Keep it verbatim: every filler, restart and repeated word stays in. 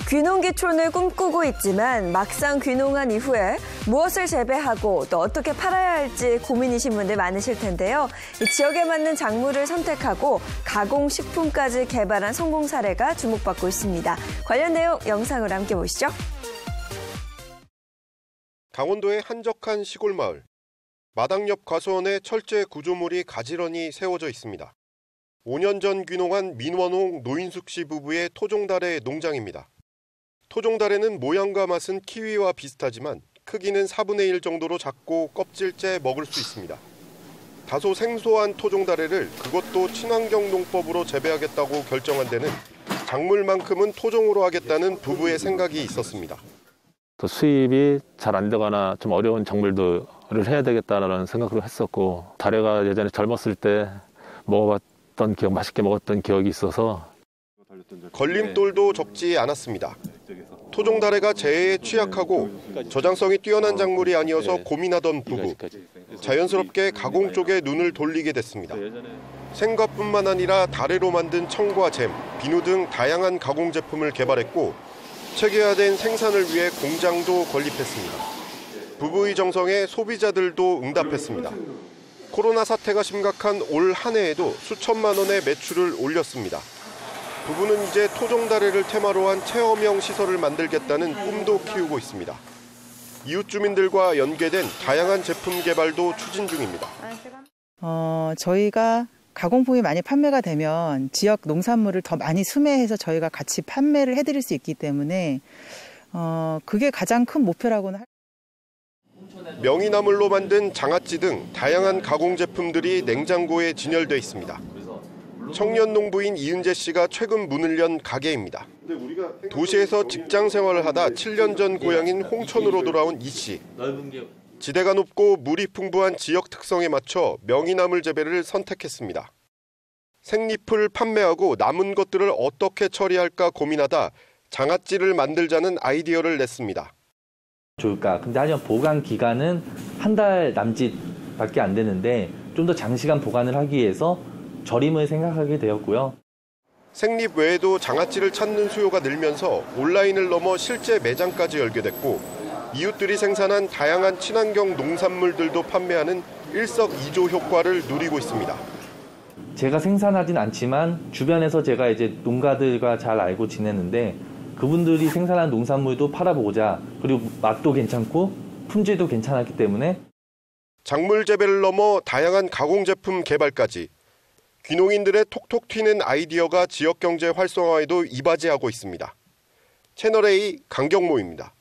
귀농귀촌을 꿈꾸고 있지만 막상 귀농한 이후에 무엇을 재배하고 또 어떻게 팔아야 할지 고민이신 분들 많으실 텐데요. 이 지역에 맞는 작물을 선택하고 가공식품까지 개발한 성공 사례가 주목받고 있습니다. 관련 내용 영상으로 함께 보시죠. 강원도의 한적한 시골 마을. 마당 옆 과수원에 철제 구조물이 가지런히 세워져 있습니다. 오 년 전 귀농한 민원홍 노인숙 씨 부부의 토종다래 농장입니다. 토종다래는 모양과 맛은 키위와 비슷하지만 크기는 사분의 일 정도로 작고 껍질째 먹을 수 있습니다. 다소 생소한 토종다래를 그것도 친환경 농법으로 재배하겠다고 결정한 데는 작물만큼은 토종으로 하겠다는 부부의 생각이 있었습니다. 또 수입이 잘 안 되거나 좀 어려운 작물들을 해야 되겠다라는 생각을 했었고, 다래가 예전에 젊었을 때 먹어봤던 기억, 맛있게 먹었던 기억이 있어서 걸림돌도 적지 않았습니다. 토종다래가 재해에 취약하고 저장성이 뛰어난 작물이 아니어서 고민하던 부부. 자연스럽게 가공 쪽에 눈을 돌리게 됐습니다. 생과뿐만 아니라 다래로 만든 청과 잼, 비누 등 다양한 가공 제품을 개발했고 체계화된 생산을 위해 공장도 건립했습니다. 부부의 정성에 소비자들도 응답했습니다. 코로나 사태가 심각한 올 한 해에도 수천만 원의 매출을 올렸습니다. 부부는 이제 토종다래를 테마로 한 체험형 시설을 만들겠다는 꿈도 키우고 있습니다. 이웃 주민들과 연계된 다양한 제품 개발도 추진 중입니다. 어, 저희가 가공품이 많이 판매가 되면 지역 농산물을 더 많이 수매해서 저희가 같이 판매를 해드릴 수 있기 때문에 어, 그게 가장 큰 목표라고는 할... 명이나물로 만든 장아찌 등 다양한 가공 제품들이 냉장고에 진열돼 있습니다. 청년 농부인 이은재 씨가 최근 문을 연 가게입니다. 도시에서 직장 생활을 하다 칠 년 전 고향인 홍천으로 돌아온 이 씨. 지대가 높고 물이 풍부한 지역 특성에 맞춰 명이나물 재배를 선택했습니다. 생잎을 판매하고 남은 것들을 어떻게 처리할까 고민하다 장아찌를 만들자는 아이디어를 냈습니다. 좋을까? 근데 하지만 보관 기간은 한 달 남짓밖에 안 되는데 좀 더 장시간 보관을 하기 위해서 절임을 생각하게 되었고요. 생잎 외에도 장아찌를 찾는 수요가 늘면서 온라인을 넘어 실제 매장까지 열게 됐고 이웃들이 생산한 다양한 친환경 농산물들도 판매하는 일석이조 효과를 누리고 있습니다. 제가 생산하진 않지만 주변에서 제가 이제 농가들과 잘 알고 지내는데 그분들이 생산한 농산물도 팔아보고자, 그리고 맛도 괜찮고 품질도 괜찮았기 때문에 작물 재배를 넘어 다양한 가공 제품 개발까지 귀농인들의 톡톡 튀는 아이디어가 지역 경제 활성화에도 이바지하고 있습니다. 채널A 강경모입니다.